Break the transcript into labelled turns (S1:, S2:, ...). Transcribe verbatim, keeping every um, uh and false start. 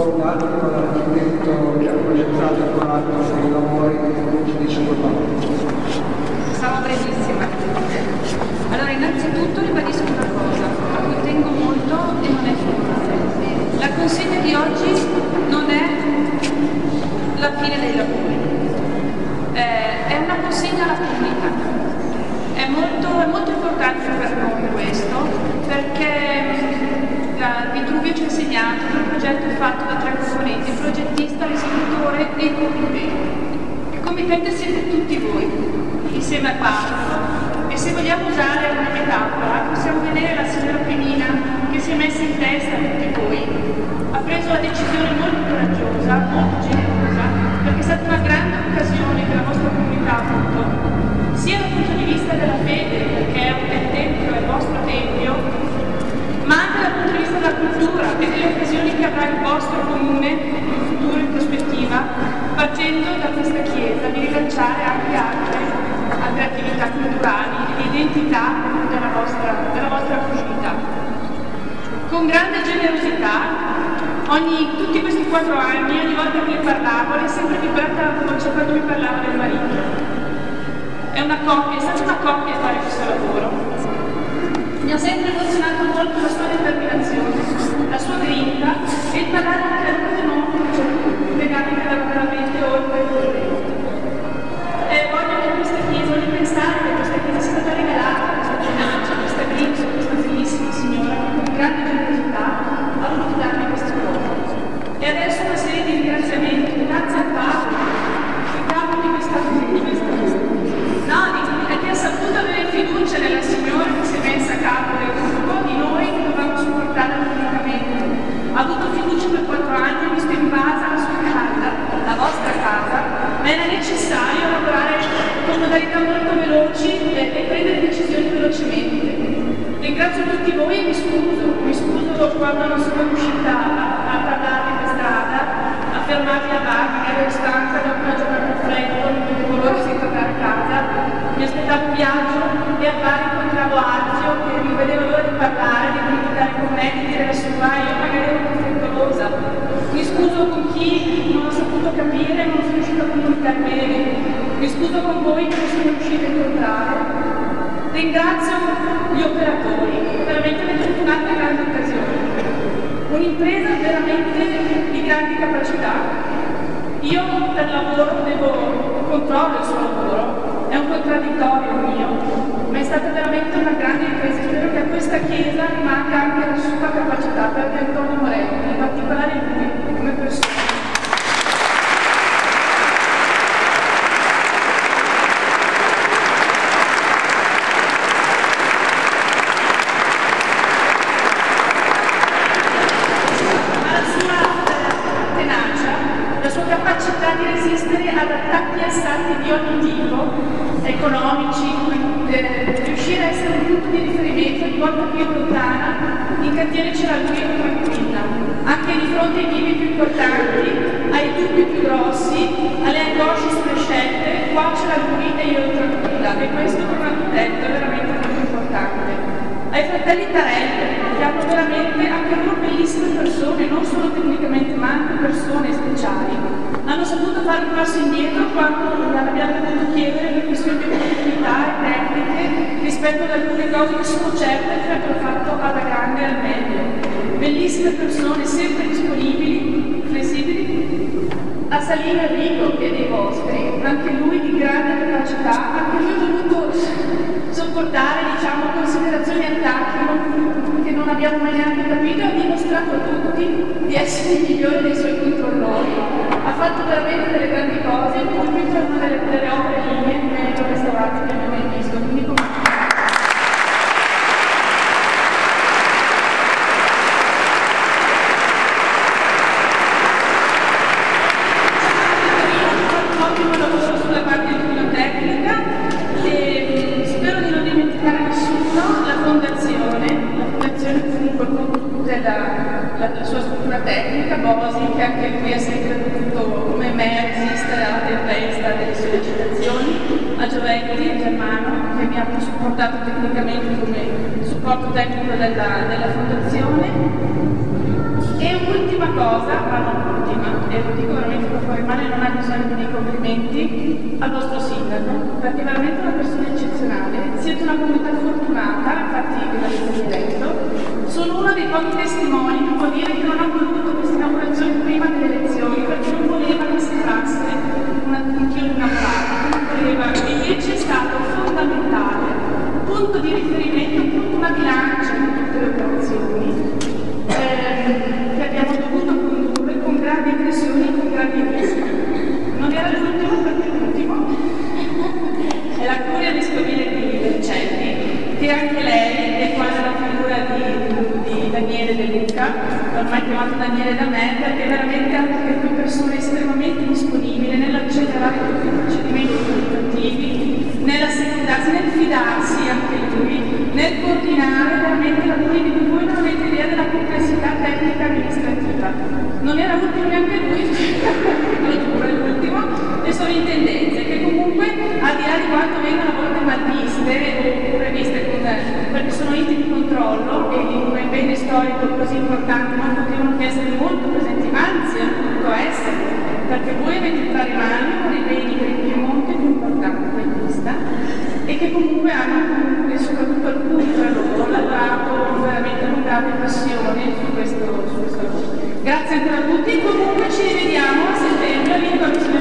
S1: dopo gli altri con l'architetto che ha progettato e curato questi lavori, ci dice qualcosa.
S2: Sarò brevissima. Allora, innanzitutto ribadisco una cosa a cui tengo molto e non è finita. La consegna di oggi non è la fine dei lavori, eh, è una consegna alla comunità. È molto, è molto importante per noi questo, perché la Vitruvio ci ha insegnato che il progetto è fatto da tre componenti: il progettista, l'esecutore e il committente. Il committente siete tutti voi, insieme al parroco, e se vogliamo usare una metafora possiamo vedere la signora Penina che si è messa in testa a tutti voi, ha preso la decisione molto coraggiosa, molto generosa, perché è stata una grande occasione che la vostra comunità ha avuto, sia dal punto di vista della fede, perché è un tempio, è il vostro tempio, ma anche dal punto di vista della cultura e delle occasioni che avrà il vostro comune in futuro, in prospettiva, partendo da questa chiesa, di rilanciare anche altre, altre attività culturali, l'identità della vostra, della vostra comunità. Con grande generosità, ogni, tutti questi quattro anni, ogni volta che le parlavo, lei è sempre vibrata la voce quando mi parlava del marito. È una coppia, è stata una coppia a fare questo lavoro. Mi ha sempre emozionato molto la sua determinazione, la sua grinta e il parlare anche a lui di non legati veramente oltre il progetto. E voglio che questa chiesa, voglio pensare che questa chiesa sia stata regalata, questa tenacia, questa grinta, questa bellissima signora che con grande generosità ha voluto darmi questa cosa. E adesso una serie di ringraziamenti, grazie al Padre, il capo di questa chiesa. No, che ha saputo avere fiducia nella signora che si è messa a capo del gruppo, di noi che dovevamo supportare politicamente. Ha avuto fiducia per quattro anni, ha visto invasa la sua casa, la vostra casa, ma era necessario lavorare con modalità molto veloci e, e prendere decisioni velocemente. Ringrazio tutti voi e mi scuso, mi scuso quando non sono riuscita a, a parlarvi per strada, a fermarvi a bar, magari ero stanca dopo una giornata fredda, non vedevo l'ora di tornare a casa. Mi aspettavo un viaggio e a Bari incontravo Alfio che non vedeva l'ora di parlare, di comunicare con me, di dire la sua, io magari ero conflittuosa. Mi scuso con chi non ho saputo capire e non sono riuscita a comunicare bene. Mi scuso con voi che non sono riuscita a incontrare. Ringrazio gli operatori, veramente avete avuto un'altra grande occasione. Un'impresa veramente di grandi capacità. Io per lavoro devo controllo il suo lavoro. È un contraddittorio mio, ma è stata veramente una grande impresa. Spero che a questa chiesa rimanga anche la sua capacità, perché Antonio Morelli, in particolare lui, come persona. La sua tenacia, la sua capacità di resistere ad attacchi e assalti di ogni tipo, economici, eh, riuscire a essere un punto di riferimento ogni volta più lontana, in cantiere c'era lui tranquilla, anche di fronte ai temi più importanti, ai dubbi più grossi, alle angosce sulle scelte, qua c'era lui e io tranquilla, e questo per un architetto è veramente molto importante. Ai fratelli Tarelli, che hanno veramente anche loro bellissime persone, non solo tecnicamente ma anche persone speciali, hanno saputo fare un passo indietro quando abbiamo dovuto chiedere per questioni di opportunità e tecniche rispetto ad alcune cose che sono certe che abbiamo fatto alla grande e al meglio. Bellissime persone, sempre disponibili, flessibili. A Salino Enrico, che è dei vostri, anche lui di grande capacità, anche lui ha dovuto sopportare, diciamo, considerazioni e attacchi che non abbiamo mai neanche capito, e ha dimostrato a tutti di essere il migliore dei suoi controllori. Ha fatto veramente delle grandi cose, il pulpito è una delle, delle opere linee meglio restaurate che abbiamo mai visto. Quindi come... un ottimo lavoro sulla parte tecnica e spero di non dimenticare nessuno, la fondazione, la fondazione comunque con tutta la, la, la sua struttura tecnica, Bosi, che anche lui ha sempre dovuto come me resistere alla tempesta delle sollecitazioni, a Giovetti, a Germano, che mi ha supportato tecnicamente come supporto tecnico della, della fondazione. E un'ultima cosa, ma non l'ultima, e lo dico veramente per fare male, non ha bisogno di miei complimenti al vostro sindaco, perché è veramente una persona eccezionale, siete una comunità fortunata, infatti ve l'avete detto, sono uno dei pochi testimoni che può dire che non ha voluto questa inaugurazione prima delle elezioni, perché non voleva che sembrasse una tiro di una volata, non voleva, invece è stato fondamentale, punto di riferimento, punto una bilancia di tutte le operazioni ehm, che abbiamo dovuto condurre con grandi pressioni e con grandi rischi. Non era l'ultimo perché l'ultimo è la curia vescovile di Vercelli, che anche lei è quasi la figura di, di Daniele De Luca, ormai chiamato Daniele da me, perché è veramente anche una persona estremamente disponibile nell'accelerare tutti i procedimenti amministrativi, nell'assecondarsi, nel fidarsi anche lui, nel coordinare veramente lavori di cui voi non avete idea della complessità tecnica amministrativa. Non era l'ultimo neanche lui, lo giuro, è l'ultimo, le sovrintendenze, che comunque al di là di quanto vengono a volte malviste oppure viste con, perché sono enti di controllo e in un bene storico così importante non potevano che essere molto presenti, anzi hanno dovuto essere, perché voi avete tra le mani uno dei beni per il Piemonte più importanti mai vista e che comunque hanno, e soprattutto alcuni tra loro, lavorato veramente con grande passione su questo, su questo lavoro. Grazie ancora a tutti e comunque ci rivediamo a settembre all'inizio